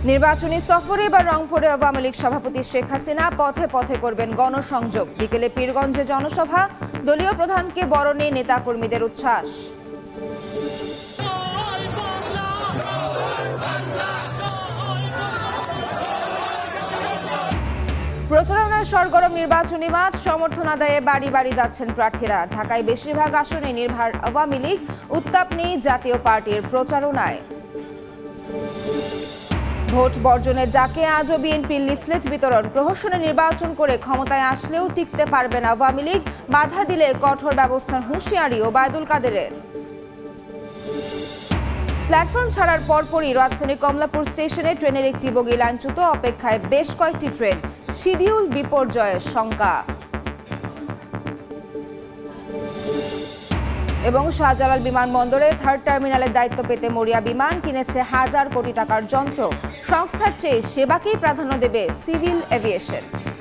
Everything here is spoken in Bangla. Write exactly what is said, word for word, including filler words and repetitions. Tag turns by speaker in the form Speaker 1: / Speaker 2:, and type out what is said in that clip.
Speaker 1: নির্বাচনী সফরে বা রংপুরে আওয়ামী লীগ সভাপতি শেখ হাসিনা পথে পথে করবেন গণসংযোগ। বিকেলে পীরগঞ্জে জনসভা, দলীয় প্রধানকে বরণে নেতাকর্মীদের উচ্ছ্বাস। প্রচারণায় সরগরম নির্বাচনী মাঠ, সমর্থন আদায়ে বাড়ি বাড়ি যাচ্ছেন প্রার্থীরা। ঢাকায় বেশিরভাগ আসনে নির্ভর আওয়ামী লীগ, উত্তাপ নেই জাতীয় পার্টির প্রচারণায়। ভোট বর্জনের ডাকে আজও বিএনপির লিফলেট বিতরণ। প্রহসনে নির্বাচন করে ক্ষমতায় আসলেও টিকতে পারবে না আওয়ামী লীগ, বাধা দিলে কঠোর ব্যবস্থার হুঁশিয়ারি ওবায়দুল কাদেরের। প্ল্যাটফর্ম ছাড়ার পরপরই রাজধানীর কমলাপুর স্টেশনে ট্রেনের একটি বগি লাইনচ্যুত, অপেক্ষায় বেশ কয়েকটি ট্রেন, শিডিউল বিপর্যয়ের শঙ্কা। এবং শাহজালাল বিমানবন্দরে থার্ড টার্মিনালের দায়িত্ব পেতে মরিয়া বিমান কিনেছে হাজার কোটি টাকার যন্ত্র। সংস্থার চেয়ে সেবাকেই প্রাধান্য দেবে সিভিল এভিয়েশন।